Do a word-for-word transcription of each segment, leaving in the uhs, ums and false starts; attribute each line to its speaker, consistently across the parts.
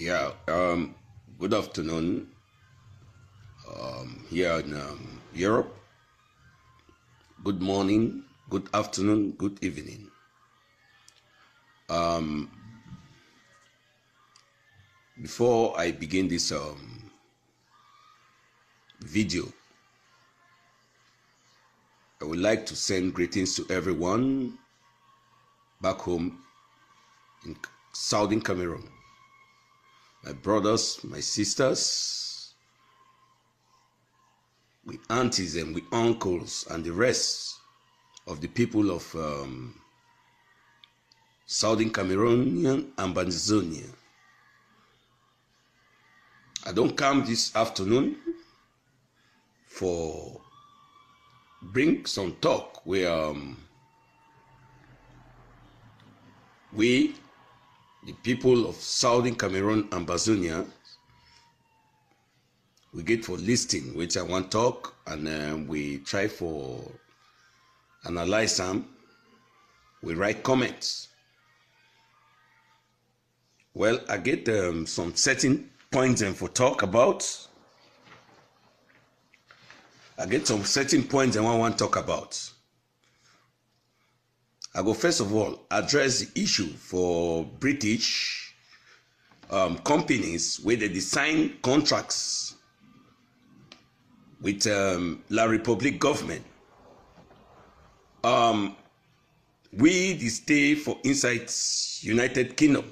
Speaker 1: Yeah, um, good afternoon um, here in um, Europe. Good morning, good afternoon, good evening. Um, before I begin this um, video, I would like to send greetings to everyone back home in Southern Cameroon. My brothers, my sisters, with aunties and with uncles and the rest of the people of um, Southern Cameroonian and Ambazonia. I don't come this afternoon for bring some talk where um, we, the people of Southern Cameroon and Ambazonia, we get for listening, which I want to talk, and uh, we try for analyze them. We write comments. Well, I get um, some certain points and for talk about. I get some certain points and I want to talk about. I go first of all address the issue for British um, companies where they sign contracts with um, La Republic government. Um, we the stay for inside United Kingdom.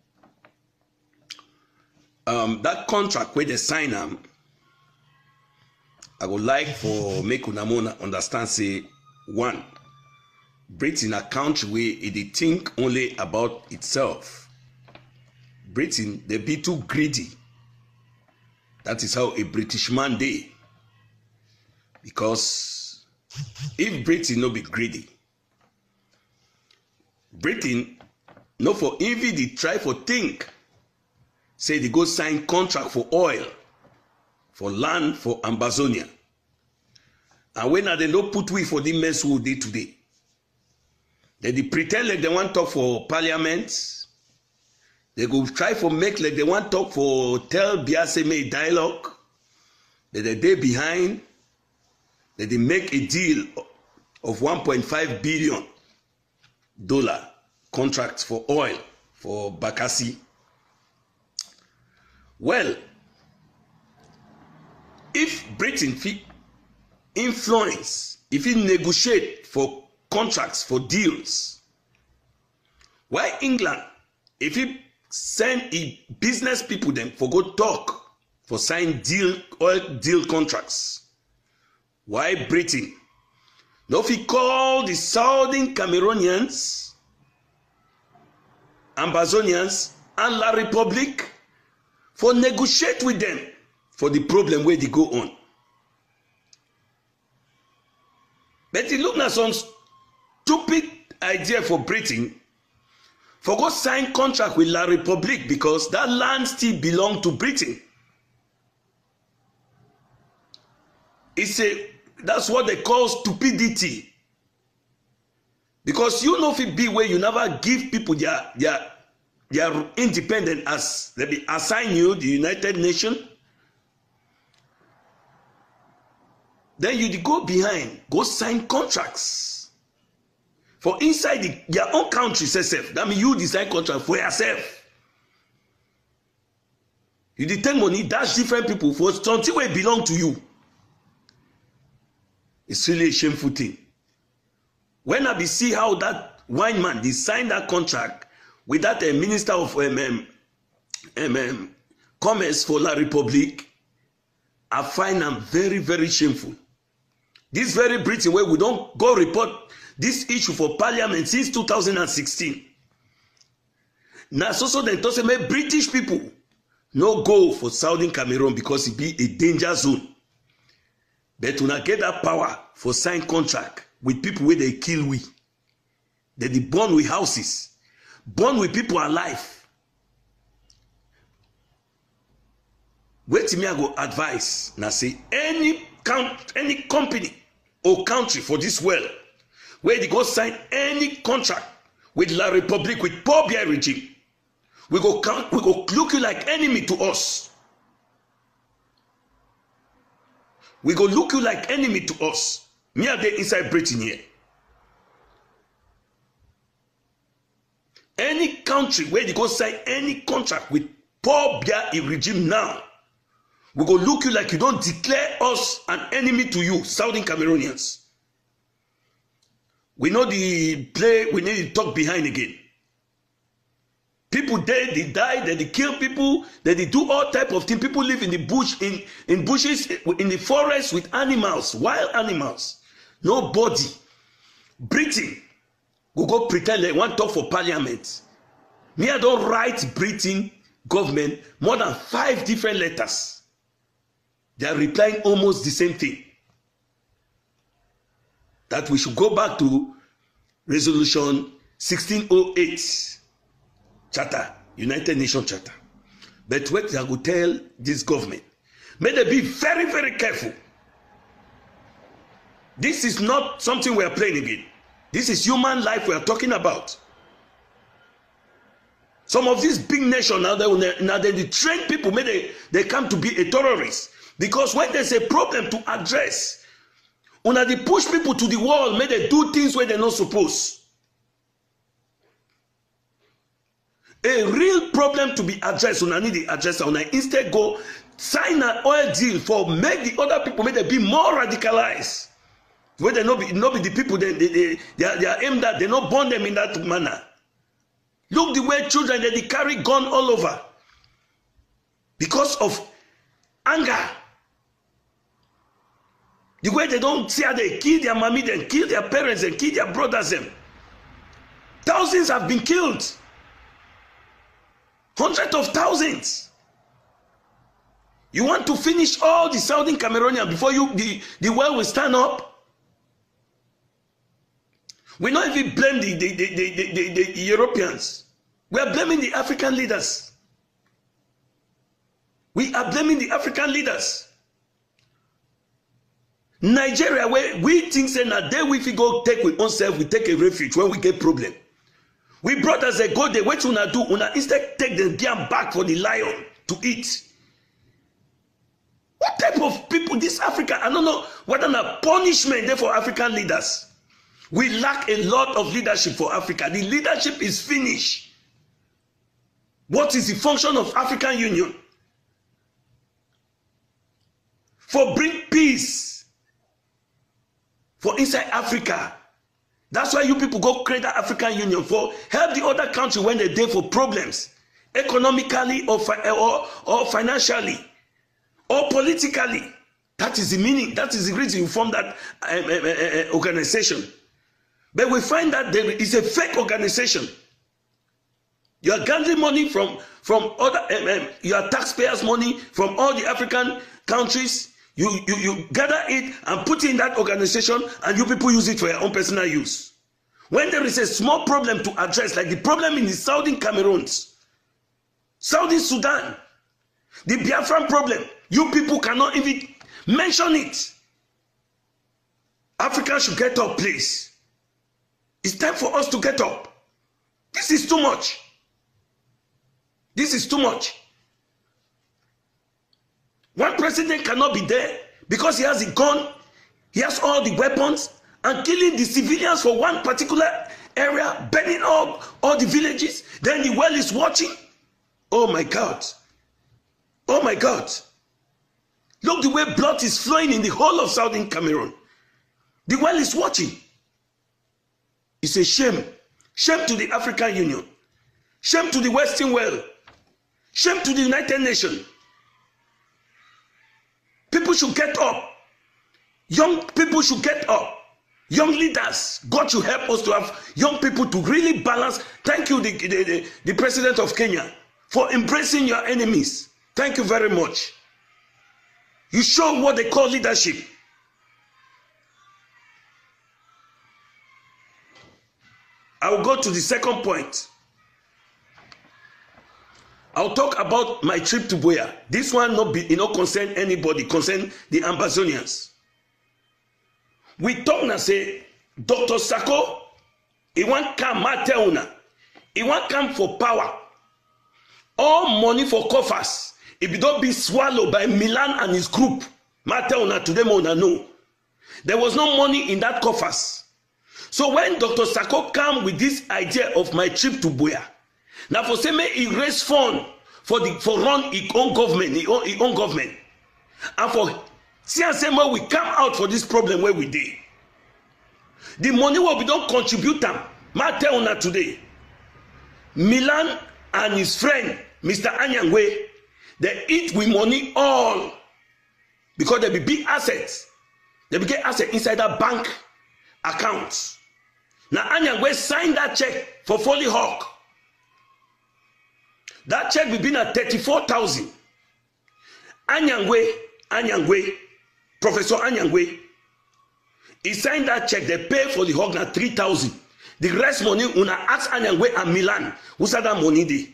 Speaker 1: Um, that contract where they sign them, I would like for make Unamona understand say one, Britain a country where it think only about itself. Britain they be too greedy. That is how a British man dey. Because if Britain no be greedy, Britain no for envy they try for think. Say they go sign contract for oil, for land for Ambazonia. And when they no put we for the mess we did today. They, they pretend like they want to talk for parliament. They go try for make like they want to talk for tell Biaseme dialogue. That they day behind. That they make a deal of one point five billion dollar contract for oil for Bakassi. Well, if Britain fit influence, if it negotiate for contracts, for deals, why England, if it send a business people them for go talk, for sign deal, oil deal contracts, why Britain? Now if he call the Southern Cameroonians, Ambazonians, and La Republic, for negotiate with them for the problem where they go on. But it look like some stupid idea for Britain for go sign contract with La Republic because that land still belong to Britain. It's a that's what they call stupidity. Because you know if it be where you never give people their their They are independent as they be assign you the United Nations. Then you go behind, go sign contracts for inside the, your own country. Self. That means you design contract for yourself. You dey take money, dash different people for something where belong to you. It's really a shameful thing. When I be see how that wine man they sign that contract. With that uh, Minister of um, um, um, um, Commerce for La Republic, I find them very, very shameful. This very Britain where we don't go report this issue for Parliament since two thousand sixteen. Now, so so then to say, make British people no go for Southern Cameroon because it be a danger zone. But when I get that power for sign contract with people where they kill we, they they burn with houses. Born with people alive. Wait till me I go advise. Now say any count any company or country for this world where they go sign any contract with La Republic, with Paul Biya regime, We go count, we go look you like enemy to us. We go look you like enemy to us. Me are they inside Britain here. Any country where they go sign any contract with Paul Biya regime now, we go look you like you don't declare us an enemy to you, Southern Cameroonians. We know the play, we need to talk behind again. People dead, they die, they, they kill people, they, they do all type of things. People live in the bush, in, in bushes, in the forest with animals, wild animals. Nobody. Britain, we go pretend they want to talk for parliament. Me, I don't write Britain government more than five different letters. They are replying almost the same thing. That we should go back to resolution sixteen oh eight. Charter, United Nations Charter. But what I will tell this government, may they be very, very careful. This is not something we are playing again. This is human life we are talking about. Some of these big nations now, they, now they, they train people, may they, they come to be a terrorist. Because when there's a problem to address, when they push people to the wall, may they do things where they're not supposed. A real problem to be addressed, when I need the address, when I instead go sign an oil deal for make the other people, may they be more radicalized. Where they not be, not be the people they, they, they, they, are, they are aimed at, they not burn them in that manner. Look the way children, they, they carry gun all over. Because of anger. The way they don't see how they kill their mommy, then kill their parents, and kill their brothers. Them. Thousands have been killed. Hundreds of thousands. You want to finish all the Southern Cameroonians before you the, the world will stand up? We don't even blame the, the, the, the, the, the, the Europeans. We are blaming the African leaders. We are blaming the African leaders. Nigeria, where we think say that day we go take with ourselves, we take a refuge when we get problem. We brothers they go there, what una do? Una instead take the damn back for the lion to eat. What type of people this Africa? I don't know what kind of punishment there for African leaders. We lack a lot of leadership for Africa. The leadership is finished. What is the function of African Union? For bring peace for inside Africa. That's why you people go create the African Union for help the other country when they're there for problems, economically or, fi or, or financially or politically. That is the meaning. That is the reason you form that um, uh, uh, organization. But we find that there is a fake organization. You are gathering money from from other um, um, your taxpayers' money from all the African countries. You, you, you gather it and put it in that organization, and you people use it for your own personal use. When there is a small problem to address, like the problem in the Southern Cameroons, Southern Sudan, the Biafran problem, you people cannot even mention it. Africa should get up, please. It's time for us to get up. This is too much. This is too much. One president cannot be there because he has a gun, he has all the weapons, and killing the civilians for one particular area, burning up all the villages. Then the world is watching. Oh my God. Oh my God. Look the way blood is flowing in the whole of Southern Cameroon. The world is watching. It's a shame. Shame to the African Union. Shame to the Western world. Shame to the United Nations. People should get up. Young people should get up. Young leaders, God should help us to have young people to really balance. Thank you, the, the, the, the President of Kenya, for embracing your enemies. Thank you very much. You show what they call leadership. I will go to the second point. I'll talk about my trip to Buea. This one not be, you know, concern anybody, concern the Ambazonians. We talk now say, Doctor Sako, he want come Mateuna. He want come for power. all money for coffers, if it don't be swallowed by Milan and his group, matter una to them una know. There was no money in that coffers. So when Doctor Sako came with this idea of my trip to Buea, now for say me he raise fund for the for run his own government, his own, his own government, and for see and say we come out for this problem where we did. The money will be don't contribute them. Matter una today. Milan and his friend Mister Anyangwe, they eat with money all because they be big assets. They be get assets inside that bank account. Now Anyangwe signed that check for Foley Hawk. That check will be at thirty-four thousand. Anyangwe, Anyangwe, Professor Anyangwe, he signed that check. They pay for the Hawk now three thousand. The rest money, una ask Anyangwe and Milan, who said that money dey.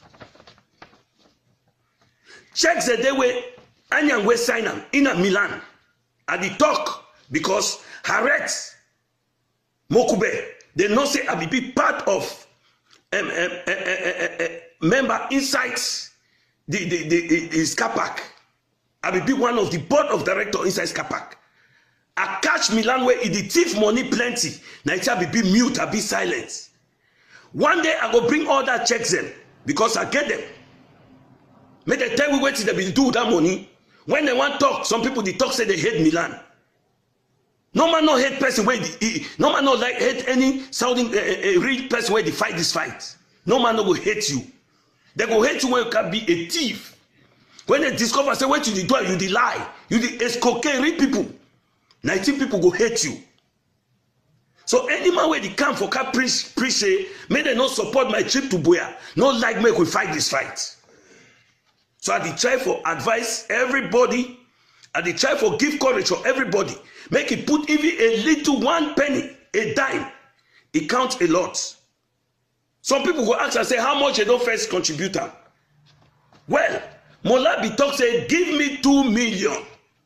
Speaker 1: Checks the day where Anyangwe sign them in a Milan at the talk because Harriet Mokube, they know say I be part of um, um, uh, uh, uh, uh, member inside the the the, the, the Scapac. I be one of the board of director inside Scapac. I catch Milan where it the thief money plenty. Now it be mute, I be silent. One day I go bring all that checks them because I get them. May they tell me what they be do with that money. When they want talk, some people they talk say they hate Milan. No man no hate person where the, no man no like hate any sounding a uh, uh, real person where they fight this fight. No man no go hate you. They go hate you when you can be a thief. When they discover say what you do, you the lie, you the escoquer real people. nineteen people go hate you. So any man where they come for can preach, preach say, may they not support my trip to Buea. Not like me we fight this fight. So I dey try for advice everybody. I dey try for give courage for everybody. Make it put even a little one penny, a dime. It counts a lot. Some people go ask and say, how much they don't first contribute? Well, Molabi talk say, give me two million.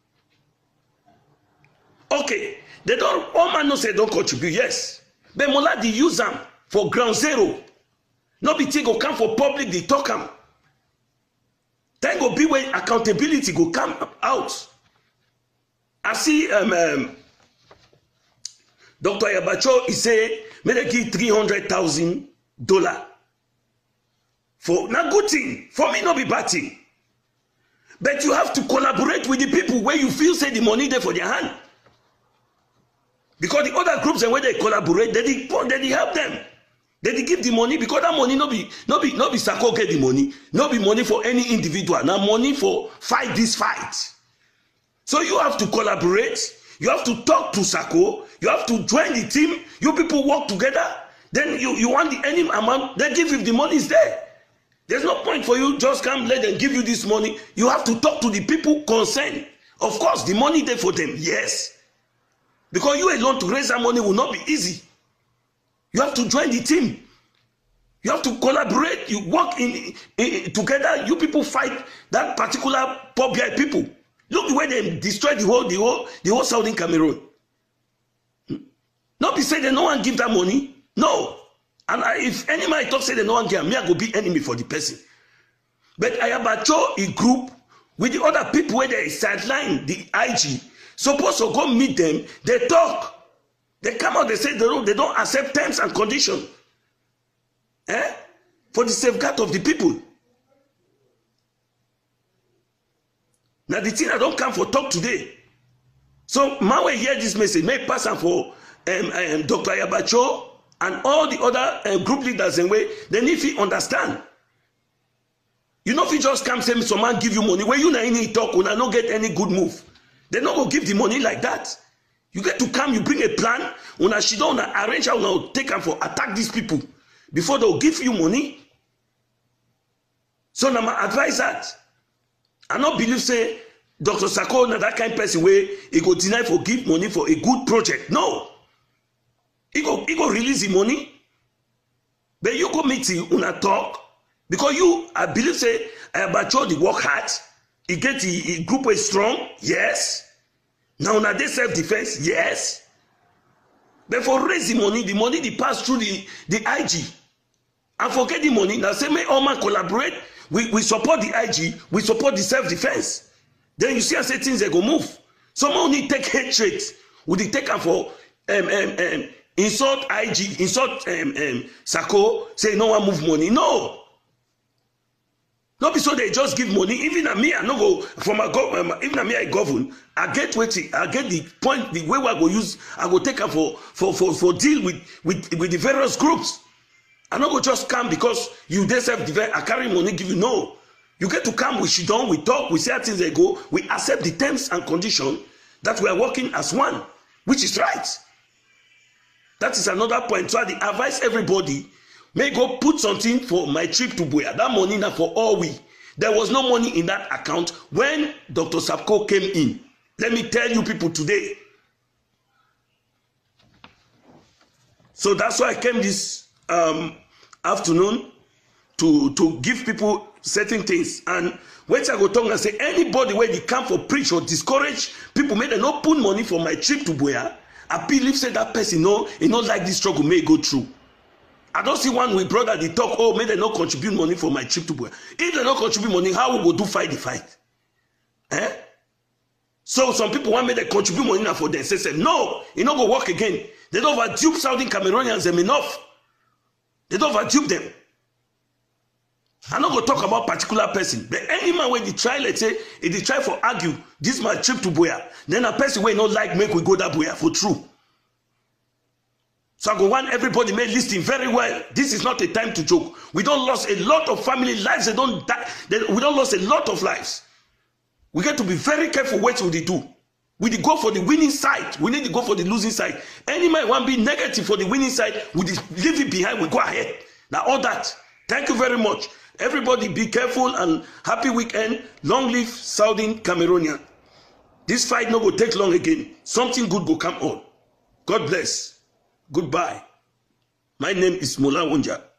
Speaker 1: Okay, they don't, all man no say don't contribute, yes. But Moladi use them for ground zero. No be thing go come for public, they talk them. Then go be when accountability go come out. I see um, um, Doctor Ayabacho, he say, may they give three hundred thousand dollars. For not good thing, for me not be bad thing. But you have to collaborate with the people where you feel say the money there for their hand. Because the other groups and where they collaborate, they they, they help them. They, they give the money because that money no be no be no be Sako get the money, no be money for any individual. Now money for fight this fight. So you have to collaborate. You have to talk to Sako. You have to join the team. You people work together. Then you, you want the any amount. They give if the money is there. There's no point for you just come let them give you this money. You have to talk to the people concerned. Of course, the money there for them, yes. Because you alone to raise that money will not be easy. You have to join the team. You have to collaborate. You work in, in together. You people fight that particular poor guy people. Look the way they destroy the whole, the whole, the whole southern Cameroon. Not be saying that no one give that money. No. And I, if any man talk say that no one give, me I go be enemy for the person. But Ayabacho, a group with the other people where they sideline the I G, supposed to go meet them. They talk. They come out, they say they don't, they don't accept terms and conditions. Eh? For the safeguard of the people. Now the thing I don't come for talk today. So man will hear this message, may pass on for um, um, Doctor Ayabacho and all the other uh, group leaders and way, then if he understand. You know if he just come say some man give you money, when you na any talk, when I not get any good move. They not go give the money like that. You get to come, you bring a plan, una she don't arrange how now take them for attack these people before they'll give you money. So now my advice that I not believe say Doctor Sako na that kind of person where he go deny for give money for a good project. No. He go he go release the money. But you go meet him, una talk. Because you, I believe say Ayabacho the work hard. He get the, the group is strong, yes. Now now they self-defense, yes. But for raise the money, the money they pass through the, the I G. and forget the money. Now say, may all man collaborate. We, we support the I G, we support the self-defense. Then you see how say things they go move. Some only take hatred. Would they take them for um, um, um, insult I G, insult um, um, Sako, say no one move money. No. Not be so they just give money. Even at me, I no go from a government. Even at me, I govern. I get waiting. I get the point. The way I go use, I go take them for for for for deal with with with the various groups. I no go just come because you they self defend. I carry money give you. No, you get to come. We sit down. We talk. We see how things they go. We accept the terms and conditions that we are working as one, which is right. That is another point. So I advise everybody. May go put something for my trip to Buea. That money now for all we. There was no money in that account when Doctor Sapko came in. Let me tell you people today. So that's why I came this um, afternoon to, to give people certain things. And when I go talk and say, anybody where they come for preach or discourage people, may they not put money for my trip to Buea. I believe say that person, no, he not like this struggle may go through. I don't see one with brother they talk, oh, may they not contribute money for my trip to Buea. If they not contribute money, how we go do fight the fight? Eh? So some people want me to contribute money now for them. Say, say no, it not go work again. They don't overdupe Southern Cameroonians them enough. They don't overdupe them. I'm not going to talk about particular person. But any man when they try, let's say, if they try for argue, this my trip to Buea, then a person will not like make we go that Buea for true. So I go want everybody may listen very well. This is not a time to joke. We don't lost a lot of family lives. They don't die. They, we don't lost a lot of lives. We get to be very careful what we do. We go for the winning side. We need to go for the losing side. Any man want to be negative for the winning side, we leave it behind. We go ahead. Now all that. Thank you very much. Everybody be careful and happy weekend. Long live Southern Cameroonian. This fight no go take long again. Something good will come on. God bless. Goodbye. My name is Mola Wonja.